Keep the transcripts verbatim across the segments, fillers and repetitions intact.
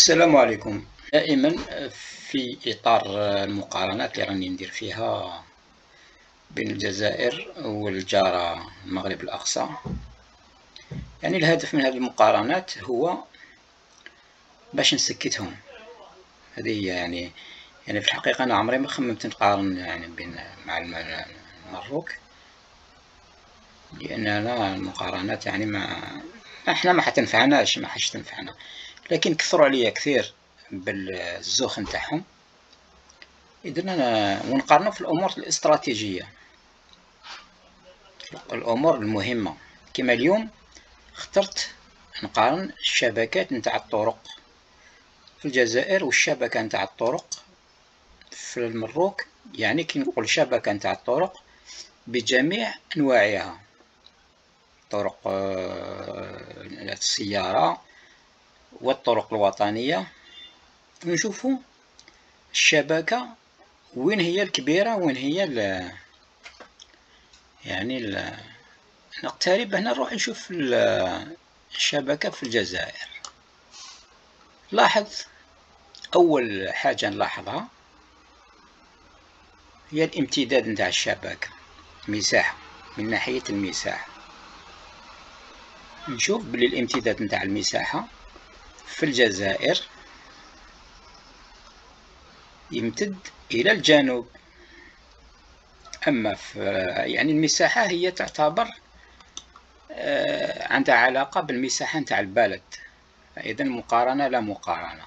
السلام عليكم. دائما في إطار المقارنات اللي راني ندير فيها بين الجزائر والجارة المغرب الأقصى، يعني الهدف من هذه المقارنات هو باش نسكتهم. هذه هي يعني يعني في الحقيقة أنا عمري ما خممت نقارن يعني بين مع المروك، لأن أنا المقارنات يعني ما احنا ما حتنفعناش ما حش تنفعنا، لكن كثروا عليا كثير بالزوخ نتاعهم. إذن أنا ونقارنوا في الأمور الاستراتيجية، الأمور المهمة. كما اليوم اخترت نقارن الشبكات نتاع الطرق في الجزائر والشبكة نتاع الطرق في المروك. يعني كي نقول شبكة نتاع الطرق بجميع أنواعها، طرق السيارة والطرق الوطنية، ونشوفوا الشبكة وين هي الكبيرة وين هي ال يعني ال نقترب هنا نروح نشوف الشبكة في الجزائر. لاحظ أول حاجة نلاحظها هي الامتداد نتاع الشبكة، مساحة، من ناحية المساحة. نشوف بلي الامتداد نتاع المساحة في الجزائر يمتد إلى الجنوب، أما في يعني المساحة هي تعتبر عندها علاقة بالمساحة نتاع البلد، فإذا المقارنة لا مقارنة.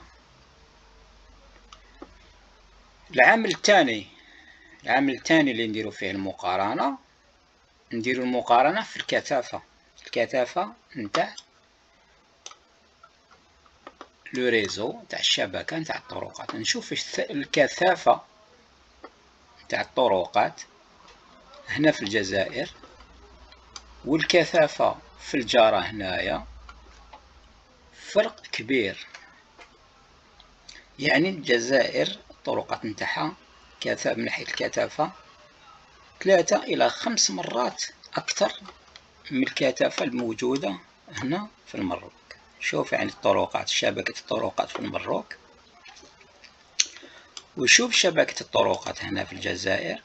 العامل الثاني العامل الثاني اللي نديرو فيه المقارنة، نديرو المقارنة في الكثافة، الكثافة نتاع لو ريزو نتاع الشبكة نتاع الطرقات. نشوف الكثافة نتاع الطرقات هنا في الجزائر والكثافة في الجارة هنايا فرق كبير. يعني الجزائر الطرقات نتاعها كثافة من ناحية الكثافة ثلاثة إلى خمس مرات أكثر من الكثافة الموجودة هنا في المروك. شوف يعني الطرقات، شبكة الطرقات في المروك، وشوف شبكة الطرقات هنا في الجزائر،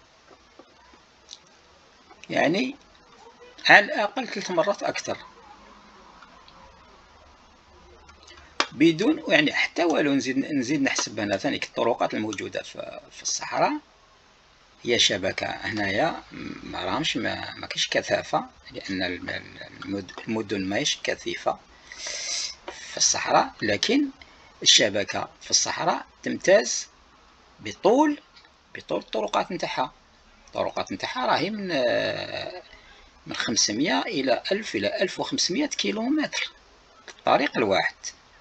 يعني على الأقل ثلاث مرات أكثر، بدون يعني حتى والو نزيد نزيد نحسب هنا ثاني الطرقات الموجودة في الصحراء هي شبكة هنايا ما راهمش ما, ما كاينش كثافة، لأن المدن ماهيش كثيفة في الصحراء، لكن الشبكة في الصحراء تمتاز بطول بطول الطرقات نتاعها. الطرقات نتاعها راهي من من خمسمية إلى ألف إلى ألف وخمسمية كيلومتر في الطريق الواحد.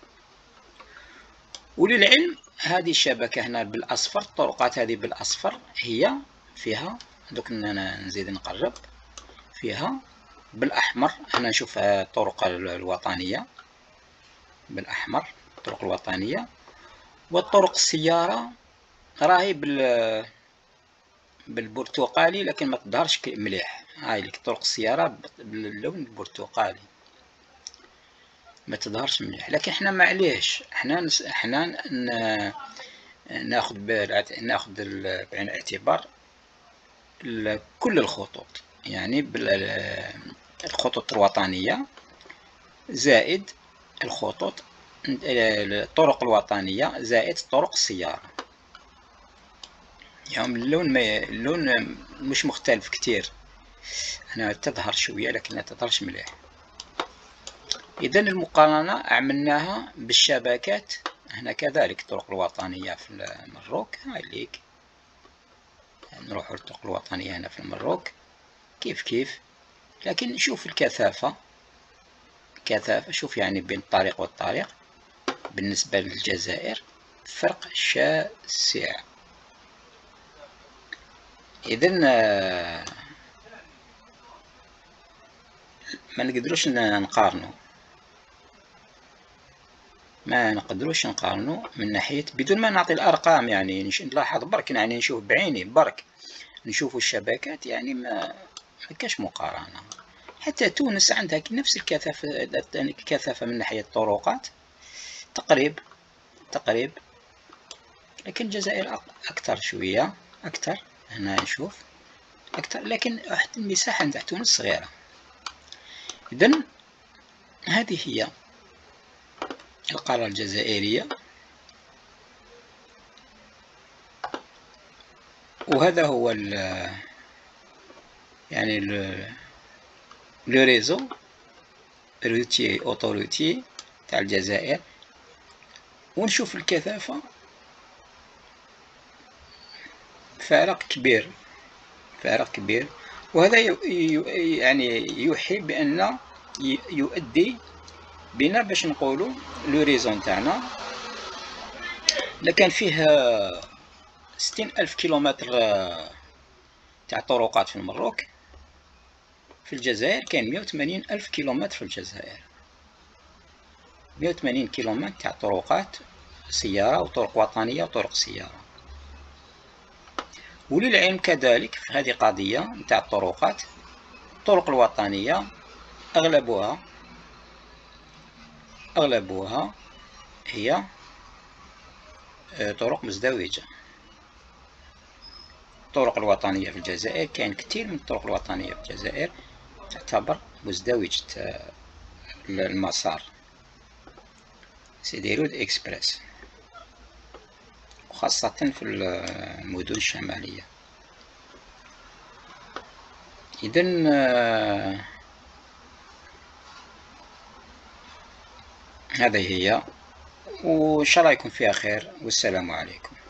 وللعلم هذه الشبكة هنا بالأصفر، الطرقات هذه بالأصفر هي فيها دوك نزيد نقرب فيها بالأحمر. هنا نشوف الطرق الوطنية بالأحمر، الطرق الوطنية، والطرق السيارة راهي بال بالبرتقالي لكن ما تظهرش مليح. هاي لك طرق السيارة باللون البرتقالي ما تظهرش مليح، لكن احنا معليش احنا نس... احنا ن... ناخذ بالعت... ناخذ بعين الاعتبار كل الخطوط، يعني بالخطوط الوطنية زائد الخطوط الطرق الوطنية زائد طرق السيارة. يعني اللون ما اللون مش مختلف كتير، هنا تظهر شوية لكن لا تظهرش مليح. إذا المقارنة عملناها بالشبكات هنا كذلك. الطرق الوطنية في المروك هاي ليك، نروحوا للطرق الوطنية هنا في المروك كيف كيف، لكن نشوف الكثافة كثافة شوف يعني بين الطريق والطريق بالنسبة للجزائر فرق شاسع. إذن ما نقدروش نقارنوا ما نقدروش نقارنوا من ناحية بدون ما نعطي الأرقام. يعني نلاحظ برك، يعني نشوف بعيني برك نشوفوا الشبكات، يعني ما ما كاش مقارنة. حتى تونس عندها نفس الكثافة الكثافة من ناحية الطرقات تقريب تقريب، لكن الجزائر أكثر شوية، أكثر. هنا نشوف أكثر، لكن واحد المساحة نتاع تونس صغيرة. إذن هذه هي القارة الجزائرية، وهذا هو ال يعني لو ريزو روتي اوتوروتي تاع الجزائر. ونشوف الكثافة، فارق كبير، فارق كبير. وهذا يعني يوحي بأن يؤدي بنا باش نقولوا لو ريزون تاعنا لكان فيه ستين ألف كيلومتر تاع طرقات في المروك، في الجزائر كاين مئة وثمانين ألف كيلومتر في الجزائر، مئة وثمانين كيلومتر تاع طرقات سيارة وطرق وطنية وطرق سيارة. وللعلم كذلك في هذه قضية نتاع الطرقات، الطرق الوطنية أغلبها أغلبها هي طرق مزدوجة. الطرق الوطنية في الجزائر كاين كثير من الطرق الوطنية في الجزائر تعتبر مزدوجة المسار، سي دي رود اكسبريس، وخاصة في المدن الشمالية. إذن هذه هي، وإن شاء الله يكون فيها خير، والسلام عليكم.